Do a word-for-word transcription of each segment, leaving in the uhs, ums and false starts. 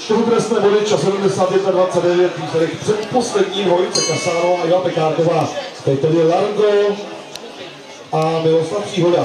čtyři trestné body, čas sedmdesát jedna dvacet devět, výsledek předposlední dvojice Kasáno a Iva Pekárková. Teď tedy Largo a Miloslav Příhoda.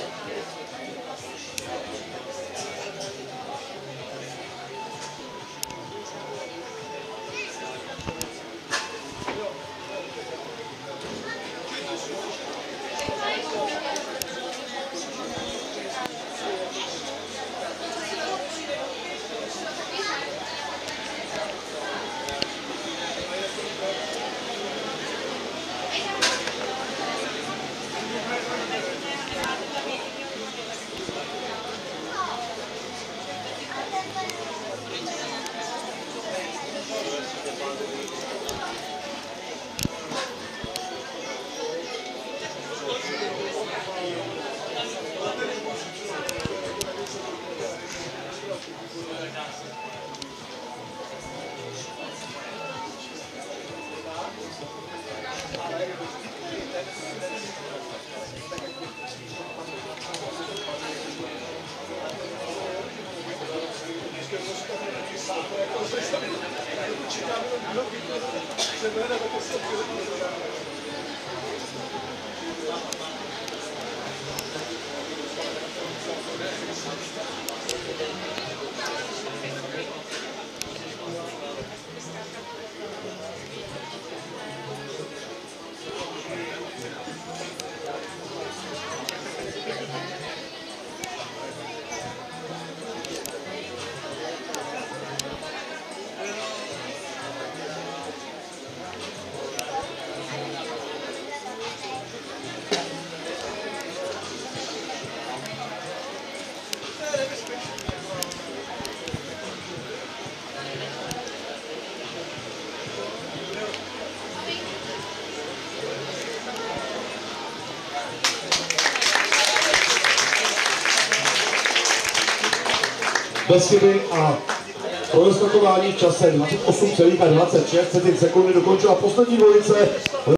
Bez chyby a pro doskakování v čase dvacet osm celá dvacet šest sekundy dokončila poslední dvojice.